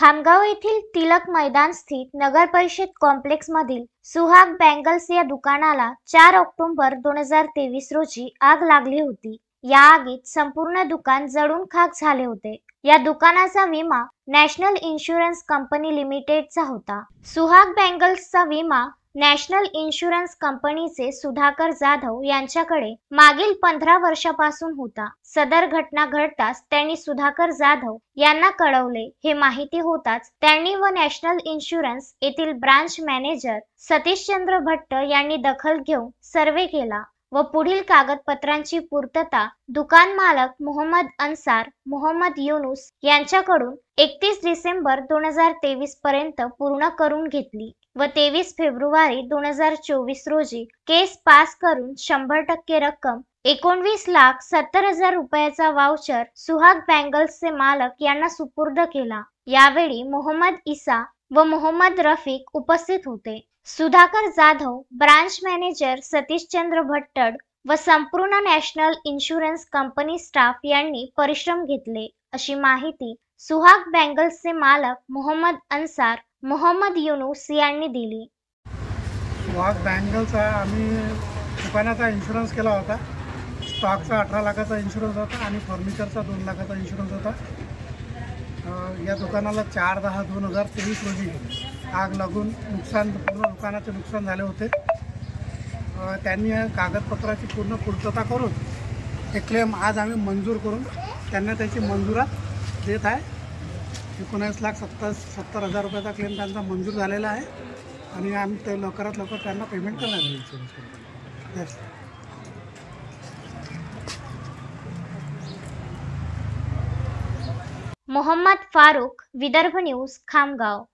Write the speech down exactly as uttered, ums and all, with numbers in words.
खामगाव येथील तिलक मैदान स्थित नगर परिषद कॉम्प्लेक्स मधील सुहाग बँगल्स या दुकानाला चार ऑक्टोबर दोन हजार तेवीस रोजी आग लागली होती। या आगीत संपूर्ण दुकान जळून खाक झाले होते। या दुकानाचा विमा नॅशनल इन्शुरन्स कंपनी लिमिटेडचा होता। सुहाग बँगल्सचा विमा नॅशनल इन्शुरन्स कंपनीचे सुधाकर जाधव यांच्याकडे मागील पंधरा वर्षापासून होता। सदर घटना घडताच त्यांनी सुधाकर जाधव यांना कळवले। हे माहिती होताच त्यांनी व नॅशनल इन्शुरन्स येथील ब्रांच मॅनेजर सतीशचंद्र भट्ट यांनी दखल घेऊन सर्वे केला व पुढील कागदपत्रांची पूर्तता दुकान मालक मोहम्मद अन्सार, मोहम्मद युनुस यांच्याकडून एकतीस डिसेंबर दोन हजार तेवीस पर्यंत पूर्ण करून घेतली व तेवीस फेब्रुवारी दोन हजार चोवीस रोजी केस पास करून शंभर टक्के रक्कम एकोणवीस लाख सत्तर हजार रुपयाचा वाउचर सुहाग बँगल्सचे मालक यांना सुपूर्द केला। यावेळी मोहम्मद इसा व मोहम्मद रफिक उपस्थित होते। सुधाकर जाधव, ब्रांच मॅनेजर सतीशचंद्र भट्टड व संपूर्ण नॅशनल इन्शुरन्स कंपनी स्टाफ यांनी परिश्रम घेतले, अशी माहिती सुहाग बँगल्सचे मालक मोहम्मद अन्सार, मोहम्मद युनुस यांनी दिली। सुहाग बँगल्सचा आम्ही दुकानाचा इन्शुरन्स केला होता। स्टॉकचा अठरा लाखाचा इन्शुरन्स होता आणि फर्निचरचा दोन लाखाचा इन्शुरन्स होता। या दुकानाला चार दहा दोन हजार तेवीस रोजी आग लागून नुकसान पूर्ण दुकानाचे नुकसान झाले होते। त्यांनी कागदपत्राची पूर्ण पूर्तता करून हे क्लेम आज आम्ही मंजूर करून त्यांना त्याची मंजुरात देत आहे। एकोणीस लाख सत्तर सत्तर हजार रुपयाचा क्लेम त्यांचा मंजूर झालेला आहे आणि आम्ही ते लवकरात लवकर त्यांना पेमेंट करणार आहे insurance company. Mohammed Farooq, Vidarbha news, Khamgaon.